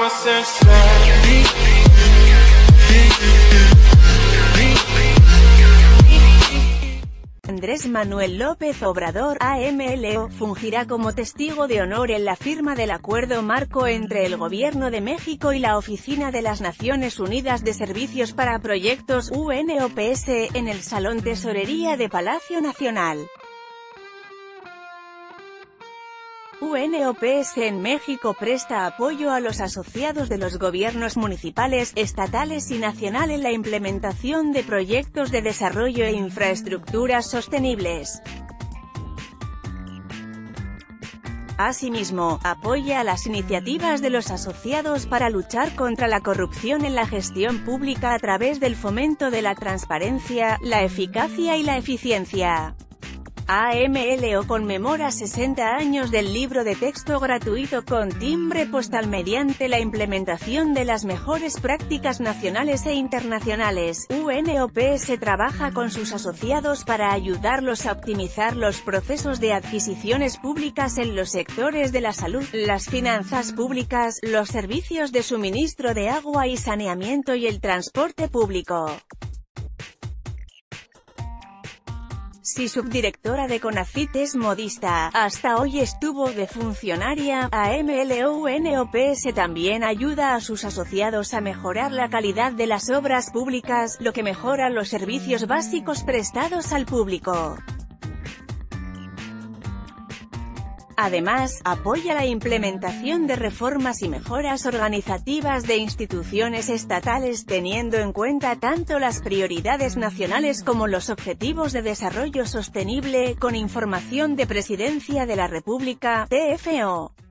Andrés Manuel López Obrador, AMLO, fungirá como testigo de honor en la firma del acuerdo marco entre el Gobierno de México y la Oficina de las Naciones Unidas de Servicios para Proyectos, UNOPS, en el Salón Tesorería de Palacio Nacional. UNOPS en México presta apoyo a los asociados de los gobiernos municipales, estatales y nacional en la implementación de proyectos de desarrollo e infraestructuras sostenibles. Asimismo, apoya a las iniciativas de los asociados para luchar contra la corrupción en la gestión pública a través del fomento de la transparencia, la eficacia y la eficiencia. AMLO conmemora 60 años del libro de texto gratuito con timbre postal mediante la implementación de las mejores prácticas nacionales e internacionales. UNOPS trabaja con sus asociados para ayudarlos a optimizar los procesos de adquisiciones públicas en los sectores de la salud, las finanzas públicas, los servicios de suministro de agua y saneamiento y el transporte público. Si subdirectora de CONACYT es modista, hasta hoy estuvo de funcionaria. AMLO-UNOPS también ayuda a sus asociados a mejorar la calidad de las obras públicas, lo que mejora los servicios básicos prestados al público. Además, apoya la implementación de reformas y mejoras organizativas de instituciones estatales teniendo en cuenta tanto las prioridades nacionales como los objetivos de desarrollo sostenible, con información de Presidencia de la República, TFO.